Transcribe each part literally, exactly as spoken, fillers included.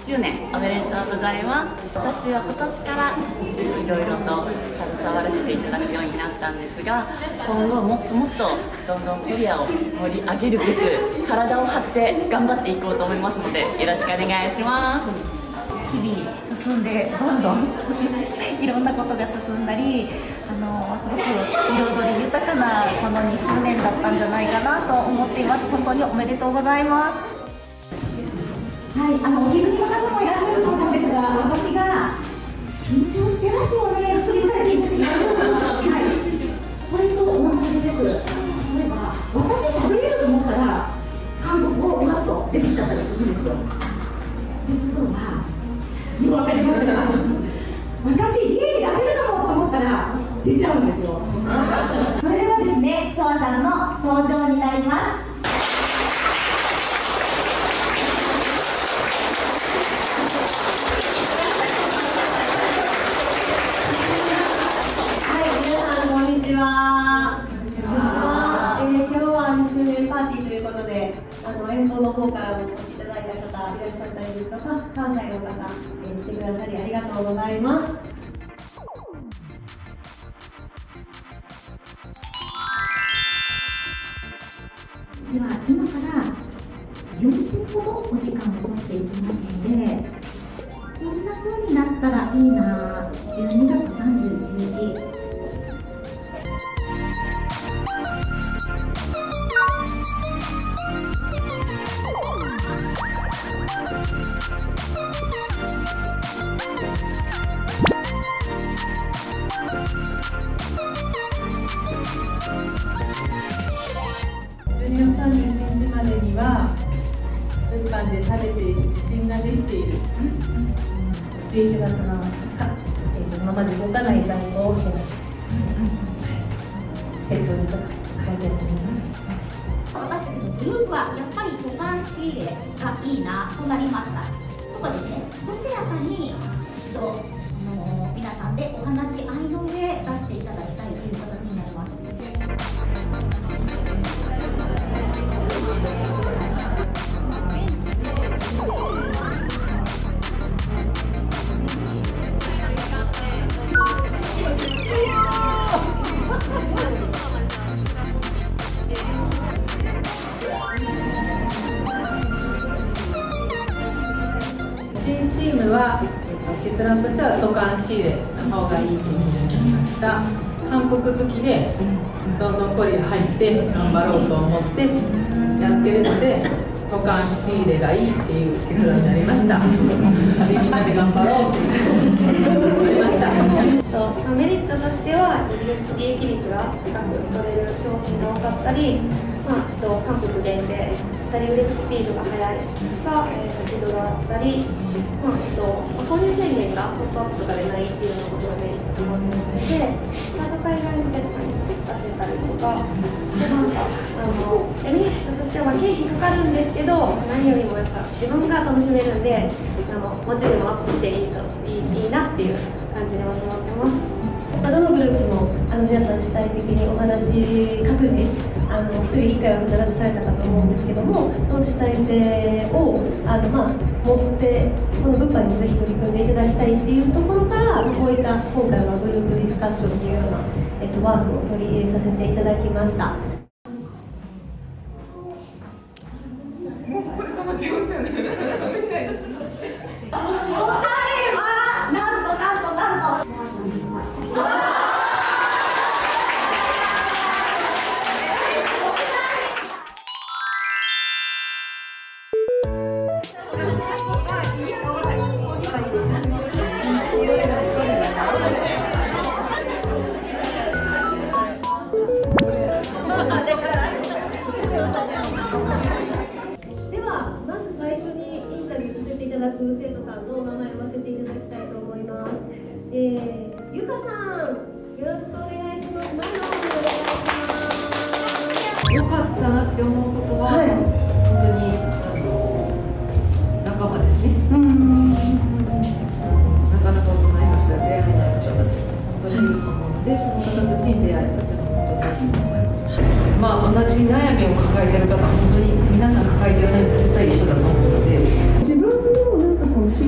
しゅうねんおめでとうございます。私は今年からいろいろと携わらせていただくようになったんですが、今後もっともっとどんどんコリアを盛り上げるべく体を張って頑張っていこうと思いますので、よろしくお願いします。 日々進んでどんどんいろんなことが進んだり、あのすごく彩り豊かなこのにしゅうねんだったんじゃないかなと思っています。本当におめでとうございます。はい、あのお気づきの方もいらっしゃると思うんですが、私が緊張してますよね。って言ったら緊張してきます。はい、これと同じです。例えば私喋れると思ったら韓国語がうまっと出てきちゃったりするんですよ。鉄道はわかりますか？私利益出せるかもと思ったら出ちゃうんですよ。それではですね、ソワさんの登場になります。 はい、皆さんこんにちは。えー、今日はにしゅうねんパーティーということで、あの遠方の方からもお越しいただいた方いらっしゃったりですとか、関西の方、えー、来てくださりありがとうございます。 では今からよんぷんほどお時間を取っていきますので、こんな風になったらいいな。じゅうにがつさんじゅういちにち、 じゅうにがつさんじゅういちにちまでには物販で食べている自信ができている。 じゅういちがつのふつか、えー、今まで動かない在庫を減らす。セットにとか書いてあると思います。 私たちのグループはやっぱり渡韓仕入れがいいなとなりましたとかですね、どちらかに一度あの皆さんでお話し合いの上出していただきたいという形になります。 新チームは、えっと、結論としては渡韓仕入れの方がいい気になりました。韓国好きでどんどんコリア入って頑張ろうと思ってやってるので、渡韓仕入れがいいっていう結論になりました。みんなで頑張ろうってしてました。 メリットとしては利益率が高く取れる商品が多かったり、まあ、と韓国限定だったり売れるスピードが速いが、えー、先ほどあったり、まあ、と購入制限がポップアップとかでないっていうのもすごいメリットかなと思うので、あと海外向けとかに出せたりとか、でなんかあのメリットとしては経費かかるんですけど、何よりもやっぱ自分が楽しめるんで、あのモチベもアップしていいといい、いいなっていう感じでまとまってます。まあ、どのグループもあの皆さん主体的にお話各自あのひとりいっかいは必ずされたかと思うんですけども、その主体性をあの、まあ、持ってこの物販にもぜひ取り組んでいただきたいっていうところから、こういった今回はグループディスカッションというような、えっと、ワークを取り入れさせていただきました。 もうここで止まってますよね。 なんとなんとなんとではまず最初にインタビューさせていただく生徒さんのお名前を言わせていただきたいと思います。えー、ゆかさん、よろしくお願いします。前の方にお願いします。 よかったなって思うことは、はい、本当にあの仲間ですね。うん、なかなか大人にしか出会えない方たち本当にいると思うので、その方たちに出会えたというのは本当にいいと思います。まあ同じ悩みを抱えている方、本当に皆さん抱えている悩み絶対一緒だと思うので、 自分のなんかその仕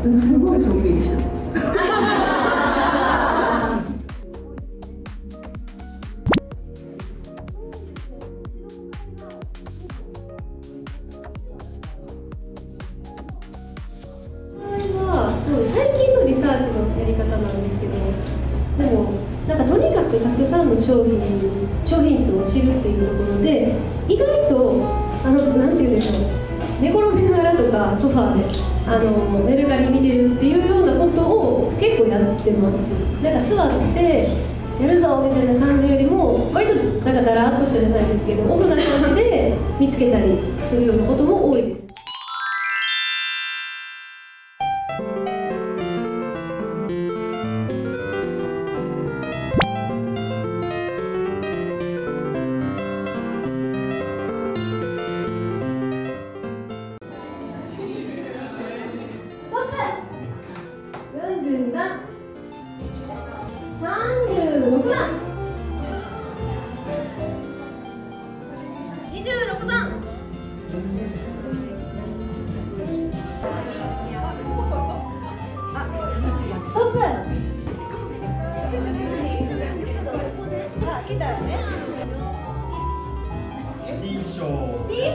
すごい衝撃でした。 最近のリサーチのやり方なんですけど、でもなんかとにかくたくさんの商品商品数を知るっていうところで、意外とあのなんていうんでしょう、寝転びながらとかソファーであのメルカリ見てるっていうようなことを結構やってます。なんか座ってやるぞみたいな感じよりも、割となんかだらっとしたじゃないですけど、オフな感じで見つけたりするようなことも多いです。よんじゅうなな、さんじゅうろくばん、にじゅうろくばん、ストップ。あ、来たらね。D賞。D賞です。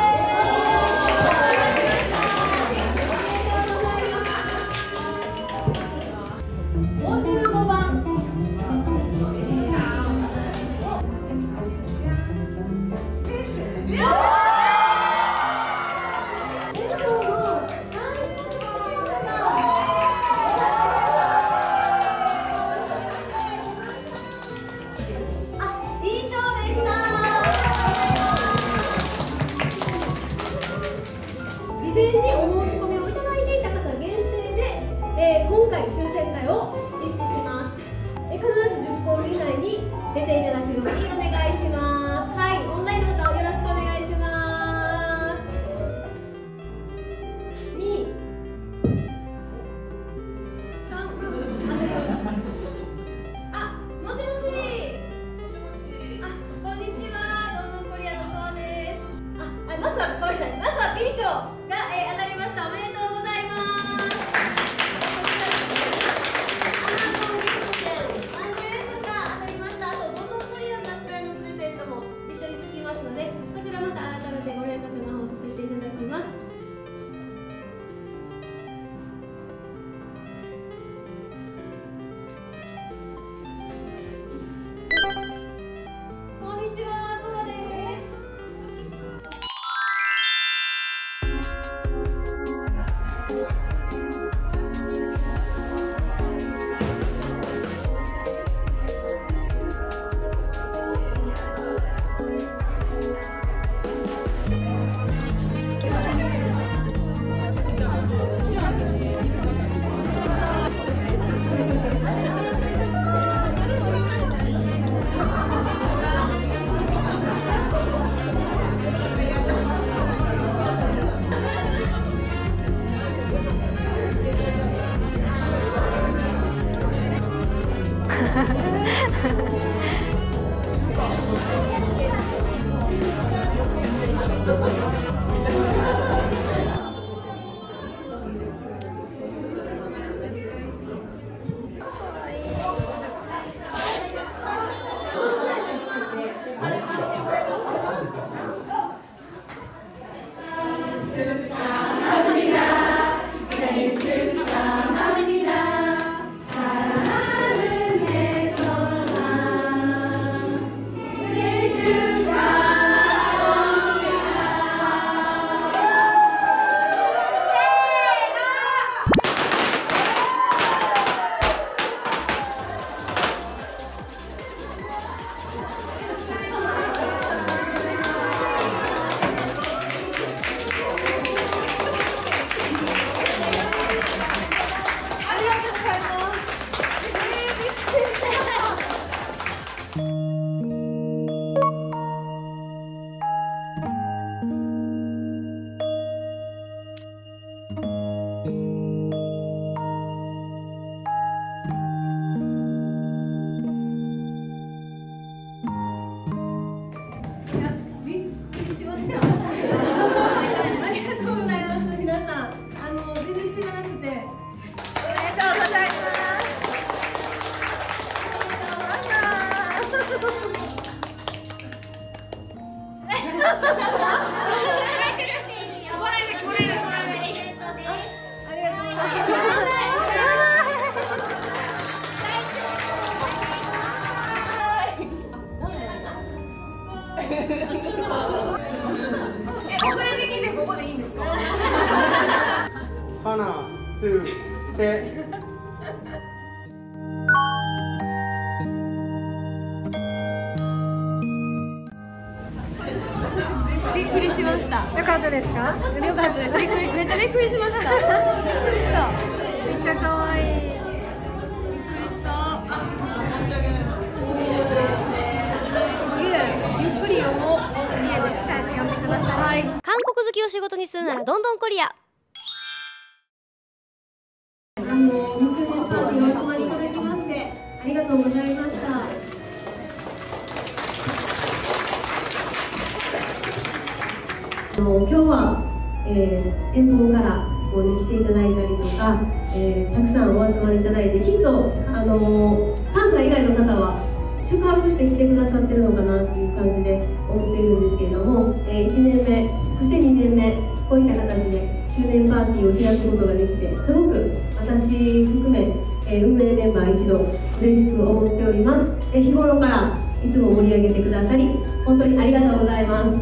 事前にお申し込みをいただいていた方限定で、えー、今回抽選会を実施します。えー、必ずじゅっコール以内に出ていただくようにお願いします。はい、オンラインの方よろしくお願いします。に、さん、あ、もしもし。あ、こんにちは。どうもコリアのそうです。あ、あ、まずはごめんなさい。まずは B 賞。が、えー、当たりました。おめでとうございます。さんじゅうえんとか当たりました。あと、どんどんコリア雑貨屋のプレゼントも一緒につきますので、こちらまた改めてご連絡の方させていただきます。こんにちは、そうです。知らなくて花、トゥ、セ。 びっくりしました。 よかったですか？ よかったです。びっくり、めっちゃびっくりしました。びっくりした。 めっちゃ可愛い。 びっくりした。すげえ、ゆっくり読もう。 家で近いと読んでください。 はい。 韓国好きを仕事にするならどんどんコリア。 あの、にしゅうねんパーティーお集まりいただきましてありがとうございました。あの今日は、えー、遠方からここに来ていただいたりとか、えー、たくさんお集まりいただいて、きっとあの関西以外の方は宿泊して来てくださってるのかなっていう感じで思っているんですけれども、えー、いちねんめ、そしてにねんめ、こういった形で周年パーティーを開くことができて、すごく私含め、えー、運営メンバー一同嬉しく思っております。えー、日頃からいつも盛り上げてくださり本当にありがとうございます。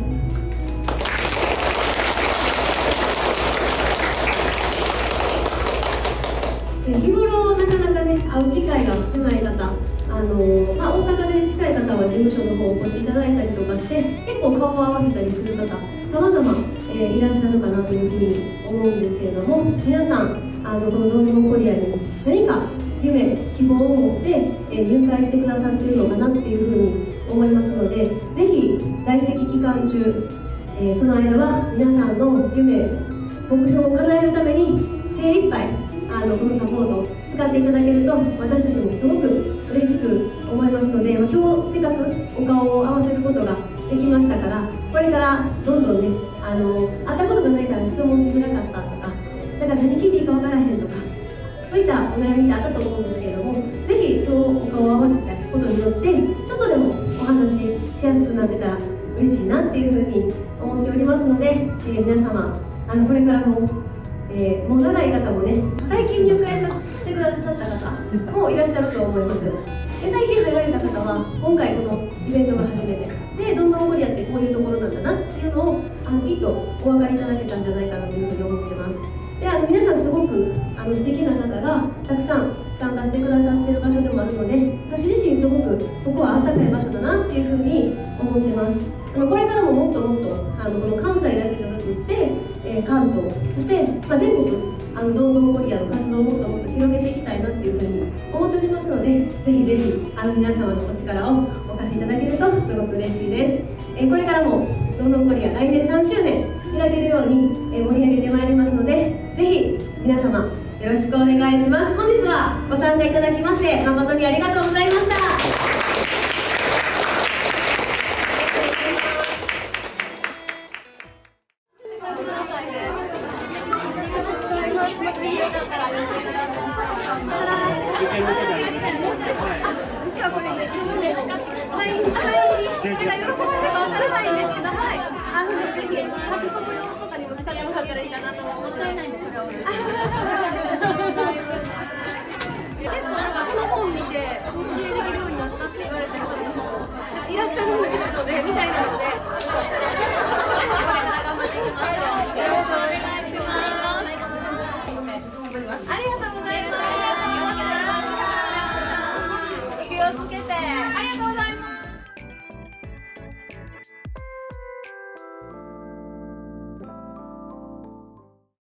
日頃なかなかね会う機会が少ない方、あのーまあ、大阪で近い方は事務所の方お越しいただいたりとかして結構顔を合わせたりする方さまざまいらっしゃるかなというふうに思うんですけれども、皆さんあのこのロンドンコリアに何か夢希望を持って、えー、入会してくださっているのかなっていうふうに思いますので、ぜひ在籍期間中、えー、その間は皆さんの夢目標を叶えるために精一杯あのこのサポートを使っていただけると私たちもすごく嬉しく思いますので、まあ、今日せっかくお顔を合わせることができましたから、これからどんどんねあの会ったことがないから質問しづらかったとか、だから何聞いていいか分からへんとか、そういったお悩みってあったと思うんですけれども、ぜひ今日お顔を合わせたことによってちょっとでもお話ししやすくなってたら嬉しいなっていうふうに思っておりますので、えー、皆様あのこれからもえー、もう長い方もね、最近入会したしてくださった方もいらっしゃると思います。で最近入られた方は今回このイベントが初めてで、どんどんコリアってこういうところなんだなっていうのをあのきっとお分かりいただけたんじゃないかなというふうに思ってます。であの皆さんすごくあの素敵な方がたくさん参加してくださっている場所でもあるので、私自身すごくここはあったかい場所だなっていうふうに思ってます。あのこれからももっともっとあのこの関西だけじゃなくって、えー、関東そして、まあ、全国あのどんどんコリアの活動をもっともっと広げていきたいなっていうふうに思っておりますので、ぜひぜひあの皆様のお力をお貸しいただけるとすごく嬉しいです。えー、これからもどんどんコリア来年さんしゅうねん開けるように、えー、盛り上げてまいりますので、ぜひ皆様よろしくお願いします。本日はご参加いただきまして誠にありがとうございました。 あのぜひ、タクコム用とかにも使ってもらったらいいかなと思ってます。